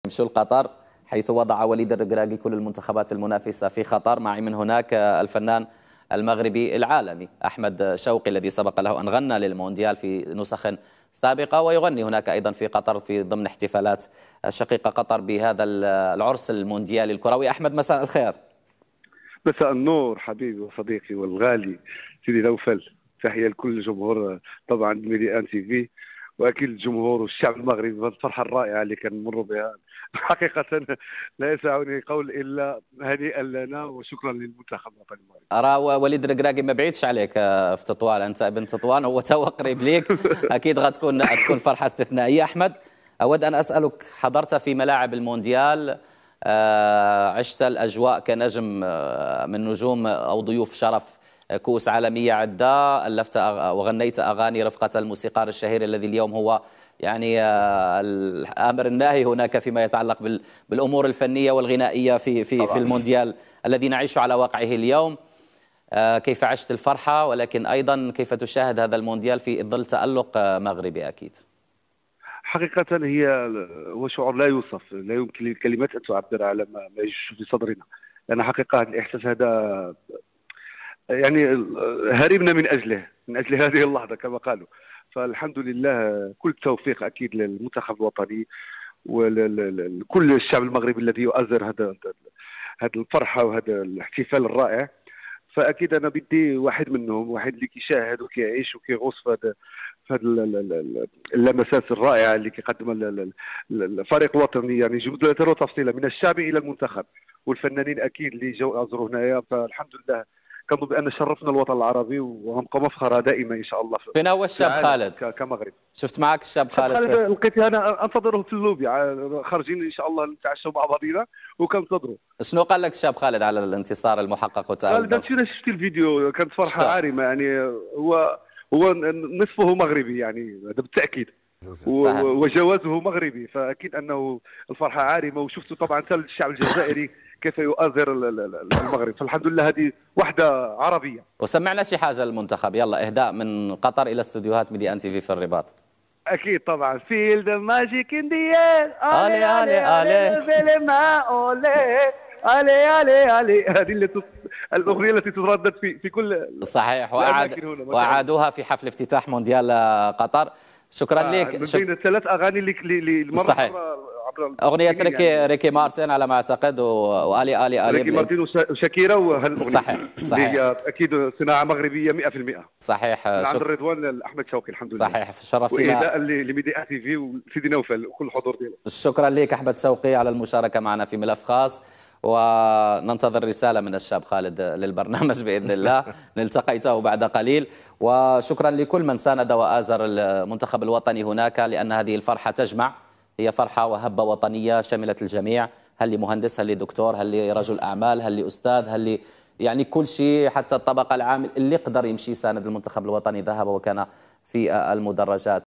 نمشوا لقطر، حيث وضع وليد الركراكي كل المنتخبات المنافسة في خطر. معي من هناك الفنان المغربي العالمي أحمد شوقي، الذي سبق له أن غنى للمونديال في نسخ سابقة، ويغني هناك أيضا في قطر في ضمن احتفالات شقيقة قطر بهذا العرس المونديالي الكروي. أحمد، مساء الخير. مساء النور حبيبي وصديقي والغالي سيدي نوفل. تحية لكل جمهور طبعا ميديان تي في، واكيد الجمهور والشعب المغربي بالفرحه الرائعه اللي كنمروا بها. حقيقه لا يسعني قول الا هنيئا لنا وشكرا للمنتخب الوطني المغربي. أرى وليد الركراكي ما بعيدش عليك في تطوان، أنت ابن تطوان، هو تو قريب ليك. أكيد غتكون فرحة استثنائية. أحمد، أود أن أسألك، حضرت في ملاعب المونديال، عشت الأجواء كنجم من نجوم أو ضيوف شرف كؤوس عالمية عدة، ألفت وغنيت أغاني رفقة الموسيقار الشهير الذي اليوم هو يعني الآمر الناهي هناك فيما يتعلق بالأمور الفنية والغنائية في المونديال الذي نعيش على واقعه اليوم. كيف عشت الفرحة، ولكن أيضا كيف تشاهد هذا المونديال في ظل تألق مغربي؟ أكيد حقيقة هو شعور لا يوصف، لا يمكن للكلمات أن تعبر على ما يجوش في صدرنا، لأن حقيقة الإحساس هذا يعني هربنا من أجل هذه اللحظة كما قالوا. فالحمد لله، كل التوفيق أكيد للمنتخب الوطني ولكل الشعب المغربي الذي يؤازر هذا الفرحة وهذا الاحتفال الرائع. فأكيد أنا بدي واحد منهم، واحد اللي كيشاهد وكيعيش وكيغوص في هذه اللمسات الرائعة اللي كيقدمها الفريق الوطني، يعني جملة وتفصيلا من الشعب إلى المنتخب والفنانين أكيد اللي جاوا أزوروا هنايا. فالحمد لله كنظن بأن شرفنا الوطن العربي وغنبقى مفخرة دائما إن شاء الله. فين هو الشاب خالد؟ كمغرب شفت معك الشاب خالد لقيته أنا أنتظره في اللوبي، خارجين إن شاء الله نتعشوا مع بعضينا وكنتظروا. شنو قال لك الشاب خالد على الانتصار المحقق والتأهل؟ قال أنا شفت الفيديو، كانت فرحة عارمة، يعني هو نصفه مغربي يعني هذا بالتأكيد، وجوازه مغربي، فأكيد أنه الفرحة عارمة. وشفت طبعا الشعب الجزائري كيف يؤازر المغرب. فالحمد لله هذه وحدة عربية. وسمعنا شي حاجة للمنتخب، يلا إهداء من قطر إلى استوديوهات ميديان تي في الرباط. أكيد طبعا. فيل ذا ماجيك إن دي إير، أولي أولي أولي علي علي علي. هذه الأغنية التي تردد في كل صحيح، وأعادوها في حفل افتتاح مونديال قطر. شكرا لك. من بين الثلاث أغاني اللي صحيح، أغنية ريكي مارتن على ما أعتقد، وآلي آلي ريكي مارتن وشاكيرا، وهالأغنية صحيح هي أكيد صناعة مغربية 100%. صحيح. عند الرضوان أحمد شوقي الحمد لله. صحيح، شرفتنا. وإهداء لميديا تي في وسيدي نوفل وكل الحضور ديالو. شكرا لك أحمد شوقي على المشاركة معنا في ملف خاص، وننتظر رسالة من الشاب خالد للبرنامج بإذن الله. نلتقيته بعد قليل. وشكرا لكل من ساند وآزر المنتخب الوطني هناك، لأن هذه الفرحة تجمع، هي فرحة وهبة وطنية شملت الجميع، هل لمهندس، هل لدكتور، هل لرجل أعمال، هل لأستاذ، هل يعني كل شيء، حتى الطبقة العامل اللي قدر يمشي ساند المنتخب الوطني ذهب وكان في المدرجات.